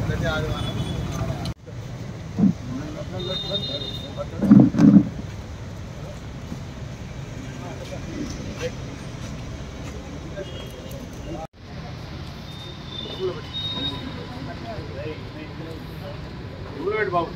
ప్రతి ఆదివారం బాబు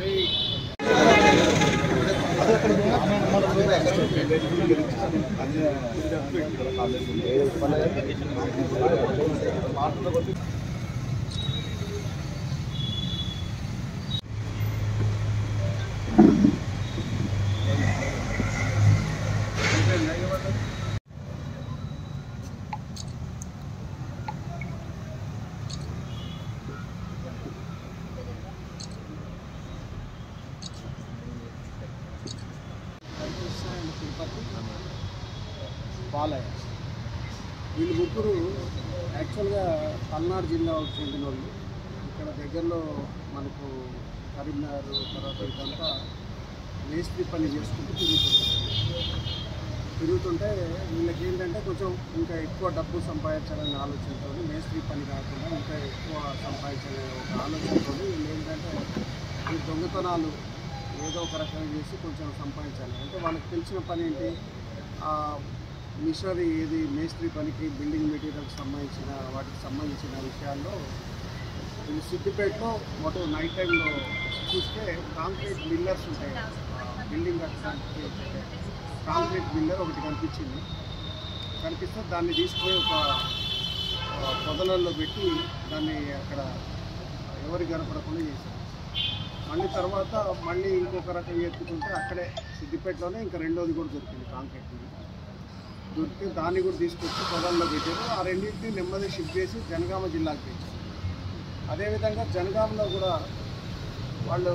బాలయ్య వీళ్ళు ముగ్గురు యాక్చువల్గా పల్నాడు జిల్లాకు చెందిన వాళ్ళు. ఇక్కడ దగ్గరలో మనకు కరీంనగర్ తర్వాత ఇదంతా మేస్త్రి పని చేసుకుంటూ తిరుగుతుంటే వీళ్ళకి ఏంటంటే కొంచెం ఇంకా ఎక్కువ డబ్బు సంపాదించాలనే ఆలోచనతో మేస్త్రి పని కాకుండా ఇంకా ఎక్కువ సంపాదించాలనే ఒక ఆలోచనతో వీళ్ళు ఏంటంటే ఈ దొంగతనాలు ఏదో ఒక రకంగా చేసి కొంచెం సంపాదించాలి. అంటే వాళ్ళకి తెలిసిన పని ఏంటి, మిషనరీ ఏది మేస్త్రి పనికి బిల్డింగ్ మెటీరియల్కి సంబంధించిన వాటికి సంబంధించిన విషయాల్లో వీళ్ళు సిద్దిపేటలో మొత్తం నైట్ టైంలో చూస్తే కాంక్రీట్ బిల్లర్స్ ఉంటాయి. బిల్డింగ్ కట్టడానికి కాంక్రీట్ బిల్లర్ ఒకటి కనిపిస్తే దాన్ని తీసుకుని ఒక పొదలలో పెట్టి దాన్ని అక్కడ ఎవరికి కనపడకుండా చేశారు. మళ్ళీ ఇంకొక రకంగా ఎత్తుకుంటే అక్కడే సిద్దిపేటలోనే ఇంకా రెండోది కూడా దొరికింది. కాంక్రీట్ దొరికితే దాన్ని కూడా తీసుకొచ్చి పొదల్లో పెట్టారు. ఆ రెండింటిని నెమ్మది షిఫ్ట్ చేసి జనగామ జిల్లాకు తెచ్చారు. అదేవిధంగా జనగామలో కూడా వాళ్ళు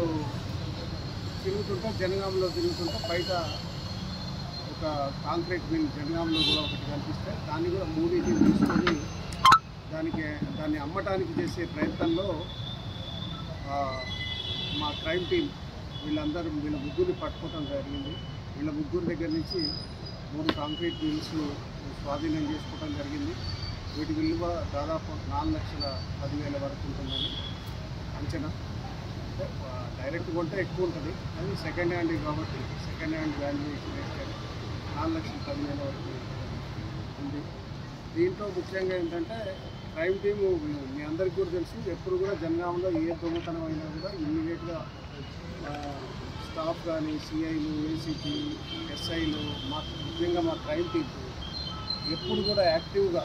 జనగామలో తిరుగుతుంటే బయట ఒక కాంక్రీట్ మిల్ జనగామలో కూడా ఒకటి కనిపిస్తే దాన్ని కూడా మూడింటిని తీసుకొని దాన్ని అమ్మటానికి చేసే ప్రయత్నంలో మా క్రైమ్ టీం వీళ్ళ ముగ్గురిని పట్టుకోవడం జరిగింది. వీళ్ళ ముగ్గురు దగ్గర నుంచి 3 కాంక్రీట్ మిల్స్ స్వాధీనం చేసుకోవడం జరిగింది. వీటి విలువ దాదాపు 4,10,000 వరకు ఉంటుందని అంచనా. అంటే డైరెక్ట్ కొంటే ఎక్కువ ఉంటుంది, అది సెకండ్ హ్యాండ్ కాబట్టి సెకండ్ హ్యాండ్ వాల్యుయేషన్ వేస్తే 4,10,000 వరకు ఉంది. దీంట్లో ముఖ్యంగా ఏంటంటే క్రైమ్ టీము మీ అందరికీ కూడా తెలుసు, ఎప్పుడు కూడా జనగామలో ఏ దొంగతనం అయినా కూడా ఇమ్మీడియట్గా స్టాఫ్ కానీ సిఐలు, ఏసీపీ, ఎస్ఐలు, ముఖ్యంగా మా క్రైమ్ టీమ్ ఎప్పుడు కూడా యాక్టివ్గా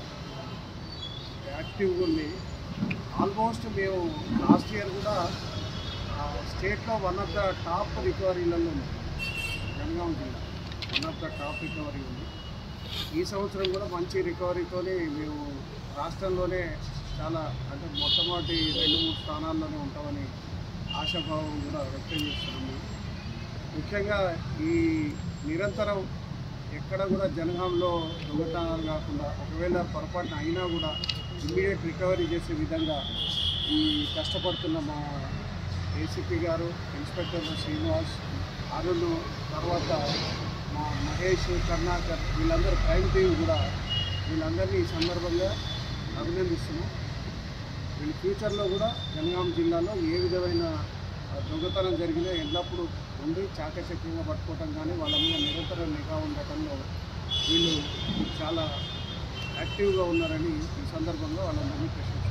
ఉంది. ఆల్మోస్ట్ మేము లాస్ట్ ఇయర్ కూడా స్టేట్లో వన్ ఆఫ్ ద టాప్ రికవరీలలో ఉంది. జనగామ జిల్లా one of the top recovery ఉంది. ఈ సంవత్సరం కూడా మంచి రికవరీతోనే మేము రాష్ట్రంలోనే చాలా అంటే మొట్టమొదటి 2-3 స్థానాల్లోనే ఉంటామని ఆశాభావం కూడా వ్యక్తం చేస్తున్నాము. ముఖ్యంగా ఈ నిరంతరం ఎక్కడ కూడా జనగాంలో దొంగతనాలు కాకుండా ఒకవేళ పొరపాటున అయినా కూడా ఇమ్మీడియట్ రికవరీ చేసే విధంగా ఈ కష్టపడుతున్న మా ఏసీపీ గారు, ఇన్స్పెక్టర్ శ్రీనివాస్, అరుణ్, తర్వాత మా మహేష్, కర్ణాకర్ వీళ్ళందరూ క్రైమ్ టీం కూడా వీళ్ళందరినీ ఈ సందర్భంగా అభినందిస్తున్నాం. వీళ్ళు ఫ్యూచర్లో కూడా జనగాం జిల్లాలో ఏ విధమైన దొంగతనం జరిగినా ఎల్లప్పుడూ ఉండి చాకచక్యంగా పట్టుకోవటం కానీ వాళ్ళ మీద నిరంతరం నిఘా ఉండటంలో వీళ్ళు చాలా యాక్టివ్గా ఉన్నారని ఈ సందర్భంగా వాళ్ళందరినీ ప్రశ్నించారు.